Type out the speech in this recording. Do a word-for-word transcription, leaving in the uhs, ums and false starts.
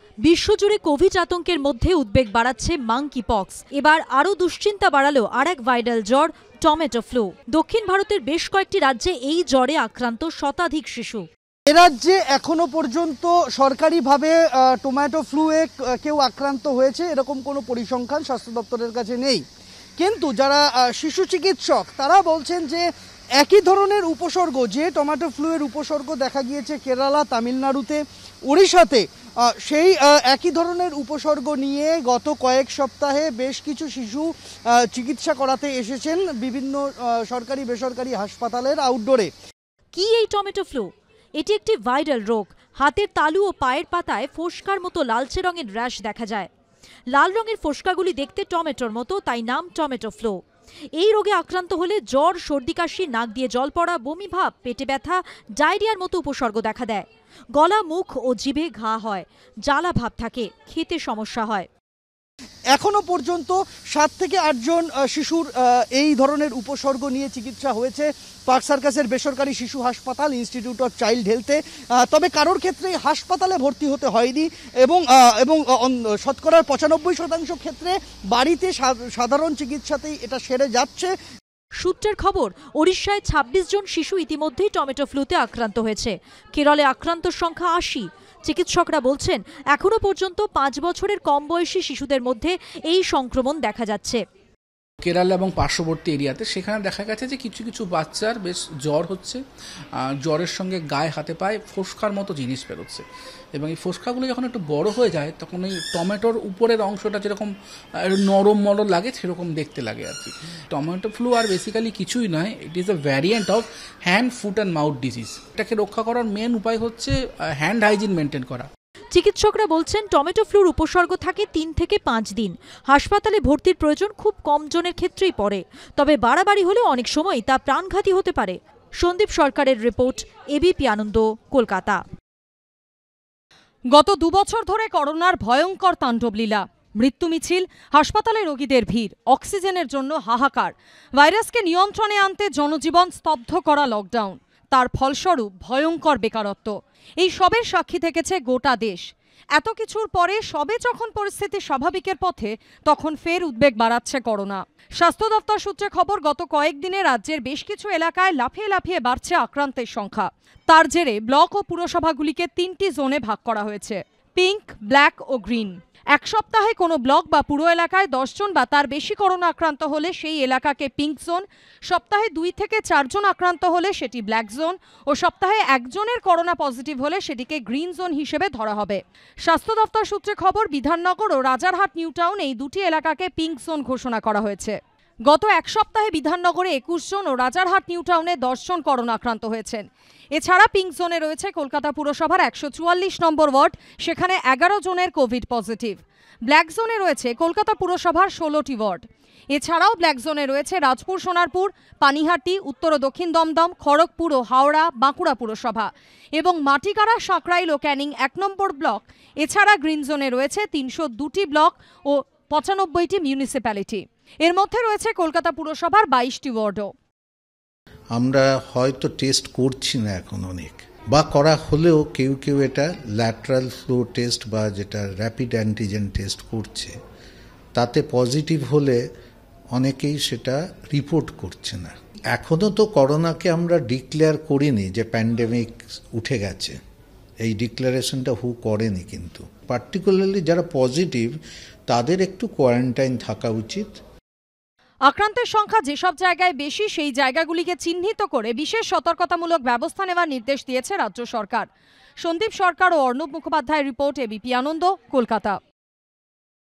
বিশ্বজুড়ে কোভিড আতঙ্কের মধ্যে উদ্বেগ বাড়াচ্ছে মাঙ্কি পক্স। এবার আরও দুশ্চিন্তা বাড়ালো আরেক ভাইরাল জ্বর টমেটো ফ্লু। দক্ষিণ ভারতের বেশ কয়েকটি রাজ্যে এই জ্বরে আক্রান্ত শতাধিক শিশু। এ রাজ্যে এখনো পর্যন্ত সরকারিভাবে টমেটো ফ্লুয়ে কেউ আক্রান্ত হয়েছে এরকম কোনো পরিসংখ্যান স্বাস্থ্য দপ্তরের কাছে নেই, কিন্তু যারা শিশু চিকিৎসক তারা বলছেন যে একই ধরনের উপসর্গ, যে টমেটো ফ্লুয়ের উপসর্গ দেখা গিয়েছে কেরালা, তামিলনাড়ুতে, উড়িষ্যাতে, সেই একই ধরনের উপসর্গ নিয়ে গত কয়েক সপ্তাহে বেশ কিছু শিশু চিকিৎসা করাতে এসেছেন বিভিন্ন সরকারি বেসরকারি হাসপাতালের আউটডোরে। কি এই টমেটো ফ্লু? এটি একটি ভাইরাল রোগ। হাতের তালু ও পায়ের পাতায় ফোস্কার মতো লালচে রঙের র্যাশ দেখা যায়। লাল রঙের ফোস্কাগুলি দেখতে টমেটোর মতো, তাই নাম টমেটো ফ্লু। এই রোগে আক্রান্ত হলে জ্বর, সর্দি কাশি, নাক দিয়ে জল পড়া, বমি ভাব, পেটে ব্যথা, ডায়রিয়ার মতো উপসর্গ দেখা দেয়। গলা, মুখ ও জিভে ঘা হয়, জ্বালা ভাব থাকে, খেতে সমস্যা হয়। এখনো পর্যন্ত সাত থেকে আটজন শিশুর এই ধরনের উপসর্গ নিয়ে চিকিৎসা হয়েছে পার্ক সার্কাসের বেসরকারি শিশু হাসপাতাল ইনস্টিটিউট অফ চাইল্ড হেলথে। তবে কারোর ক্ষেত্রে হাসপাতালে ভর্তি হতে হয়নি এবং এবং শতকরার পঁচানব্বই শতাংশ ক্ষেত্রে বাড়িতে সাধারণ চিকিৎসাতেই এটা সেরে যাচ্ছে। সূত্রের খবর, ওড়িশায় ছাব্বিশ জন শিশু ইতিমধ্যেই টমেটো ফ্লুতে আক্রান্ত হয়েছে। কেরলে আক্রান্তর সংখ্যা আশি। চিকিৎসকরা বলছেন এখনো পর্যন্ত পাঁচ বছরের কম বয়সী শিশুদের মধ্যে এই সংক্রমণ দেখা যাচ্ছে। কেরালা এবং পার্শ্ববর্তী এরিয়াতে সেখানে দেখা গেছে যে কিছু কিছু বাচ্চার বেশ জ্বর হচ্ছে, জ্বরের সঙ্গে গায়ে হাতে পায়ে ফোস্কার মতো জিনিস বেরোচ্ছে, এবং এই ফোস্কাগুলো যখন একটু বড় হয়ে যায় তখন এই টমেটোর উপরের অংশটা যেরকম নরম মরম লাগে সেরকম দেখতে লাগে আর কি। টমেটো ফ্লু আর বেসিক্যালি কিছুই নয়, it is a variant of hand, foot and mouth disease. এটাকে রক্ষা করার মেন উপায় হচ্ছে হ্যান্ড হাইজিন মেনটেন করা। চিকিৎসকরা বলছেন টমেটো ফ্লুর উপসর্গ থাকে তিন থেকে পাঁচ দিন। হাসপাতালে ভর্তির প্রয়োজন খুব কম জনের ক্ষেত্রেই পড়ে, তবে বাড়াবাড়ি হলে অনেক সময় তা প্রাণঘাতী হতে পারে। সন্দীপ সরকারের রিপোর্ট, এবিপি আনন্দ, কলকাতা। গত দুবছর ধরে করোনার ভয়ঙ্কর তাণ্ডবলীলা। মৃত্যু মিছিল, হাসপাতালে রোগীদের ভিড়, অক্সিজেনের জন্য হাহাকার। ভাইরাসকে নিয়ন্ত্রণে আনতে জনজীবন স্তব্ধ করা লকডাউন, তার ফলস্বরূপ ভয়ঙ্কর বেকারত্ব। এই সবের সাক্ষী থেকেছে গোটা দেশ। এত কিছুর পরে সবে যখন পরিস্থিতি স্বাভাবিকের পথে, তখন ফের উদ্বেগ বাড়াচ্ছে করোনা। স্বাস্থ্য দপ্তর সূত্রে খবর, গত কয়েকদিনে রাজ্যের বেশ কিছু এলাকায় লাফিয়ে লাফিয়ে বাড়ছে আক্রান্তের সংখ্যা। তার জেরে ব্লক ও পুরসভাগুলিকে তিনটি জোনে ভাগ করা হয়েছে, পিঙ্ক, ব্ল্যাক ও গ্রিন। এক সপ্তাহে কোনো ব্লক বা পুরো এলাকায় দশ জন বা তার বেশি করোনা আক্রান্ত হলে সেই এলাকাকে পিঙ্ক জোন, সপ্তাহে দুই থেকে চারজন আক্রান্ত হলে সেটি ব্ল্যাক জোন ও সপ্তাহে একজনের করোনা পজিটিভ হলে সেটিকে গ্রিন জোন হিসেবে ধরা হবে। স্বাস্থ্য দপ্তর সূত্রে খবর, বিধাননগর ও রাজারহাট নিউ টাউন এই দুটি এলাকাকে পিঙ্ক জোন ঘোষণা করা হয়েছে। গত এক সপ্তাহে বিধাননগরে একুশ জন ও রাজারহাট নিউ টাউনে দশ জন করোনা আক্রান্ত হয়েছেন। এছাড়া পিঙ্ক জোনে রয়েছে কলকাতা পুরসভার একশো চুয়াল্লিশ নম্বর ওয়ার্ড, সেখানে এগারো জনের কোভিড পজিটিভ। ব্ল্যাক জোনে রয়েছে কলকাতা পুরসভার ষোলোটি ওয়ার্ড। এছাড়াও ব্ল্যাক জোনে রয়েছে রাজপুর, সোনারপুর, পানিহাটি, উত্তর ও দক্ষিণ দমদম, খড়গপুর ও হাওড়া, বাঁকুড়া পুরসভা এবং মাটিকাড়া, সাঁকরাইল ও ক্যানিং এক নম্বর ব্লক। এছাড়া গ্রিন জোনে রয়েছে তিনশো দুটি ব্লক ও পঁচানব্বইটি মিউনিসিপ্যালিটি। এর মধ্যে রয়েছে কলকাতা পুরসভার বাইশটি ওয়ার্ডও। আমরা হয়তো টেস্ট করছি না এখন অনেক, বা করা হলেও কেউ কেউ এটা ল্যাটারাল ফ্লো টেস্ট বা যেটা র্যাপিড অ্যান্টিজেন টেস্ট করছে, তাতে পজিটিভ হলে অনেকেই সেটা রিপোর্ট করছে না। এখনও তো করোনাকে আমরা ডিক্লেয়ার করিনি যে প্যান্ডেমিক উঠে গেছে, এই ডিক্লারেশনটা হু করেনি, কিন্তু পার্টিকুলারলি যারা পজিটিভ তাদের একটু কোয়ারেন্টাইন থাকা উচিত। আক্রান্তের সংখ্যা যেসব জায়গায় বেশি সেই জায়গাগুলিকে চিহ্নিত করে বিশেষ সতর্কতামূলক ব্যবস্থা নেওয়ার নির্দেশ দিয়েছে রাজ্য সরকার। সন্দীপ সরকার ও অর্ণব মুখোপাধ্যায়ের রিপোর্ট, এবিপি আনন্দ, কলকাতা।